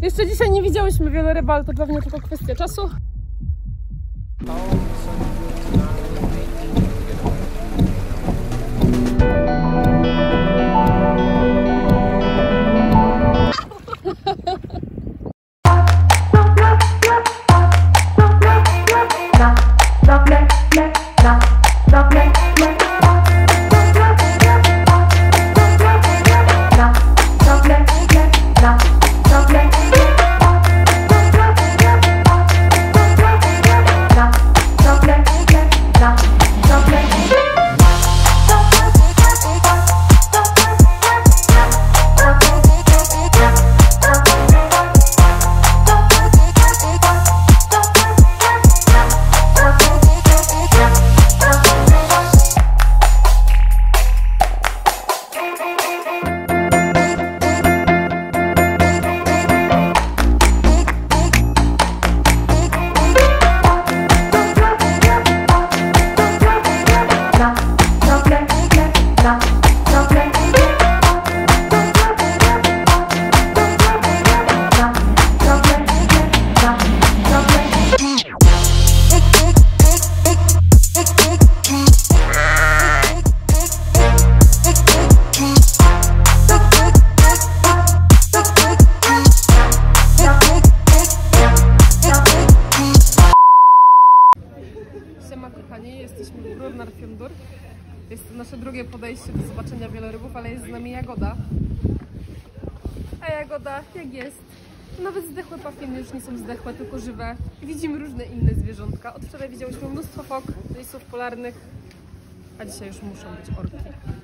Jeszcze dzisiaj nie widziałyśmy wieloryb, ale to pewnie tylko kwestia czasu. Jest to nasze drugie podejście do zobaczenia wielorybów, ale jest z nami Jagoda. A Jagoda, jak jest? Nawet zdechłe pafiny już nie są zdechłe, tylko żywe. Widzimy różne inne zwierzątka. Od wczoraj widziałyśmy mnóstwo fok, lisów polarnych, a dzisiaj już muszą być orki.